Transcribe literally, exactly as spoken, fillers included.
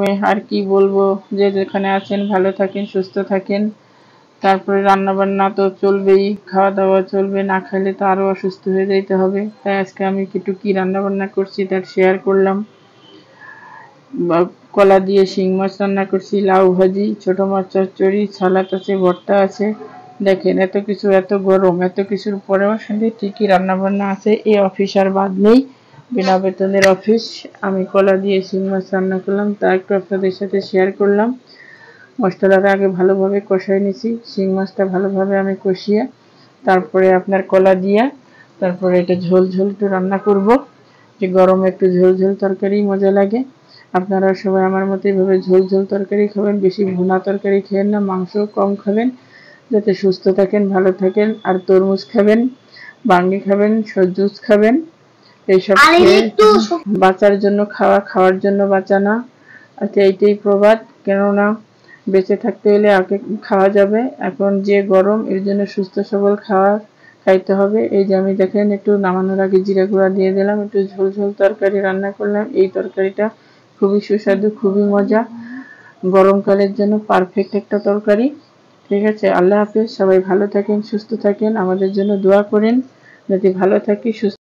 গরমে আর কি বলবো, যে যেখানে আছেন ভালো থাকেন, সুস্থ থাকেন। তারপরে রান্না বান্না তো চলবেই, খাওয়া দাওয়া চলবে, না খাইলে তো আরো অসুস্থ হয়ে যাইতে হবে। তাই আজকে আমি একটু কি রান্না বান্না করছি তার শেয়ার করলাম। কলা দিয়ে শিং মাছ রান্না করছি, লাউ ভাজি, ছোট মাছ চচ্চড়ি, সালাদ আছে, ভর্তা আছে। দেখেন এত কিছু, এত গরম, এত কিছুর পরেও শুধু ঠিকই রান্না বান্না আছে। এই অফিস আর বাদ নেই, বিনা বেতনের অফিস। আমি কলা দিয়ে শিং মাছ রান্না করলাম, তা একটু আপনাদের সাথে শেয়ার করলাম। মশলাটা আগে ভালোভাবে কষাই নিছি, শিং মাছটা ভালোভাবে আমি কষিয়ে তারপরে আপনার কলা দিয়া তারপরে এটা ঝোল ঝোল একটু রান্না করব। যে গরমে একটু ঝোল ঝোল তরকারি মজা লাগে। আপনারা সবাই আমার মতো এইভাবে ঝোল ঝোল তরকারি খাবেন, বেশি ভুনা তরকারি খেয়েন না, মাংস কম খাবেন, যাতে সুস্থ থাকেন, ভালো থাকেন। আর তরমুজ খাবেন, বাঙ্গি খাবেন, জুস খাবেন। এইসব খেয়ে বাঁচার জন্য খাওয়া, খাওয়ার জন্য বাঁচা না। আচ্ছা, এইটাই প্রবাদ। কেননা বেঁচে থাকতে হলে আগে খাওয়া যাবে, এখন যে গরম, এর জন্য সুস্থ সবল খাওয়া খাইতে হবে। এই যে আমি দেখেন একটু নামানোর আগে জিরা গুঁড়া দিয়ে দিলাম, একটু ঝোল ঝোল তরকারি রান্না করলাম। এই তরকারিটা খুবই সুস্বাদু, খুবই মজা, গরমকালের জন্য পারফেক্ট একটা তরকারি। ঠিক আছে, আল্লাহ হাফেজ। সবাই ভালো থাকেন, সুস্থ থাকেন, আমাদের জন্য দোয়া করেন যাতে ভালো থাকি, সুস্থ